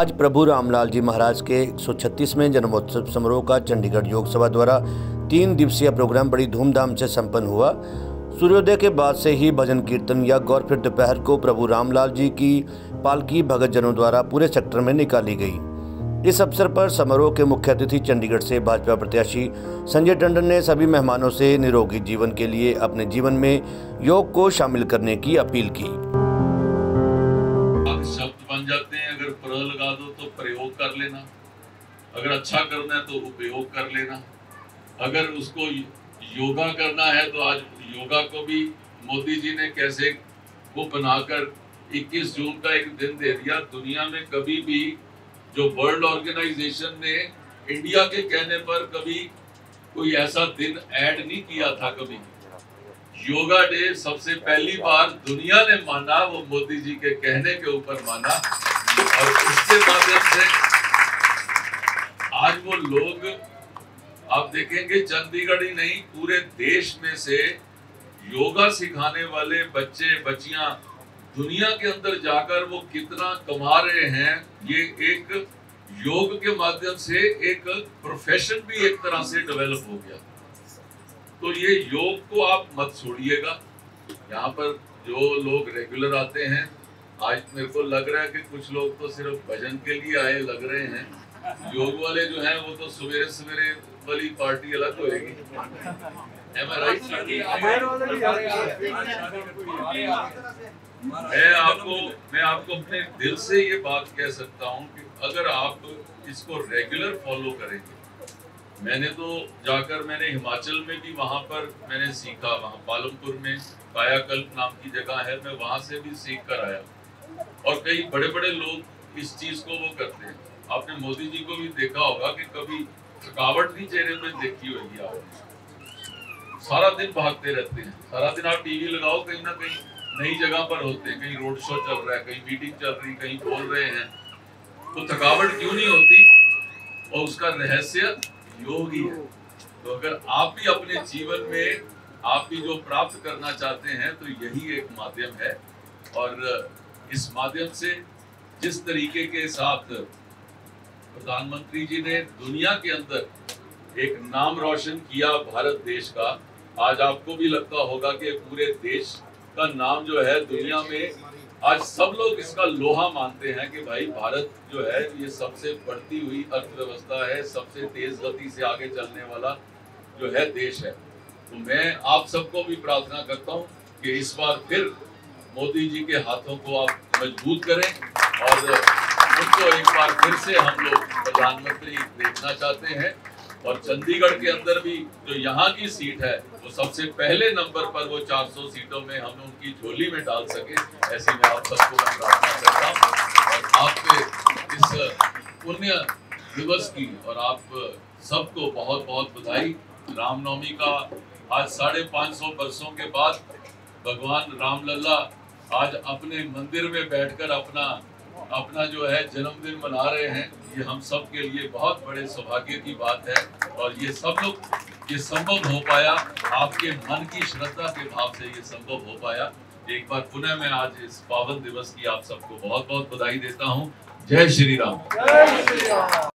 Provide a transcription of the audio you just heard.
आज प्रभु रामलाल जी महाराज के 136वें जन्मोत्सव समारोह का चंडीगढ़ योग सभा द्वारा 3 दिवसीय प्रोग्राम बड़ी धूमधाम से संपन्न हुआ। सूर्योदय के बाद से ही भजन कीर्तन यज्ञ और फिर दोपहर को प्रभु रामलाल जी की पालकी भगत जनों द्वारा पूरे सेक्टर में निकाली गई। इस अवसर पर समारोह के मुख्य अतिथि चंडीगढ़ से भाजपा प्रत्याशी संजय टंडन ने सभी मेहमानों से निरोगी जीवन के लिए अपने जीवन में योग को शामिल करने की अपील की। शब्द बन जाते हैं, अगर प्र लगा दो तो प्रयोग कर लेना, अगर अच्छा करना है तो उपयोग कर लेना, अगर उसको योगा करना है तो आज योगा को भी मोदी जी ने कैसे वो बनाकर 21 जून का एक दिन दे दिया। दुनिया में कभी भी जो वर्ल्ड ऑर्गेनाइजेशन ने इंडिया के कहने पर कभी कोई ऐसा दिन ऐड नहीं किया था। कभी योगा डे सबसे पहली बार दुनिया ने माना, वो मोदी जी के कहने के ऊपर माना, और उसके माध्यम से आज वो लोग आप देखेंगे चंडीगढ़ ही नहीं पूरे देश में से योगा सिखाने वाले बच्चे बच्चियां दुनिया के अंदर जाकर वो कितना कमा रहे हैं। ये एक योग के माध्यम से एक प्रोफेशन भी एक तरह से डेवलप हो गया। तो ये योग को आप मत छोड़िएगा। यहाँ पर जो लोग रेगुलर आते हैं, आज मेरे को लग रहा है कि कुछ लोग तो सिर्फ भजन के लिए आए लग रहे हैं। योग वाले जो हैं वो तो सवेरे सवेरे वाली पार्टी अलग होएगी। Am I right? मैं आपको अपने दिल से ये बात कह सकता हूँ कि अगर आप इसको रेगुलर फॉलो करेंगे, मैंने तो जाकर मैंने हिमाचल में भी वहाँ पर मैंने सीखा, वहाँ पालमपुर में कायाकल्प नाम की जगह है, मैं वहाँ से भी सीख कर आया। और कई बड़े बड़े लोग इस चीज को वो करते हैं। आपने मोदी जी को भी देखा होगा कि कभी थकावट भी चेहरे पे देखी होगी आपने। सारा दिन भागते रहते हैं, सारा दिन आप टीवी लगाओ, कहीं ना कहीं नई जगह पर होते हैं, कहीं रोड शो चल रहा है, कहीं मीटिंग चल रही, कहीं बोल रहे हैं, तो थकावट क्यों नहीं होती? और उसका रहस्य योग ही है। तो अगर आप भी अपने जीवन में आप भी जो प्राप्त करना चाहते हैं तो यही एक माध्यम है। और इस माध्यम से जिस तरीके के साथ प्रधानमंत्री जी ने दुनिया के अंदर एक नाम रोशन किया भारत देश का, आज आपको भी लगता होगा कि पूरे देश का नाम जो है दुनिया में, आज सब लोग इसका लोहा मानते हैं कि भाई भारत जो है ये सबसे बढ़ती हुई अर्थव्यवस्था है, सबसे तेज गति से आगे चलने वाला जो है देश है। तो मैं आप सबको भी प्रार्थना करता हूँ कि इस बार फिर मोदी जी के हाथों को आप मजबूत करें और उनको एक बार फिर से हम लोग प्रधानमंत्री देखना चाहते हैं। और चंडीगढ़ के अंदर भी जो यहाँ की सीट है वो सबसे पहले नंबर पर वो 400 सीटों में हम उनकी झोली में डाल सके, ऐसी मैं आप सबको मैं प्रार्थना करता हूँ। और आपके इस पुण्य दिवस की और आप सबको बहुत बहुत बधाई। रामनवमी का आज 550 वर्षों के बाद भगवान रामलल्ला आज अपने मंदिर में बैठकर अपना जो है जन्मदिन मना रहे हैं। ये हम सब के लिए बहुत बड़े सौभाग्य की बात है। और ये सब लोग ये संभव हो पाया, आपके मन की श्रद्धा के भाव से ये संभव हो पाया। एक बार पुनः मैं आज इस पावन दिवस की आप सबको बहुत बहुत बधाई देता हूँ। जय श्री राम।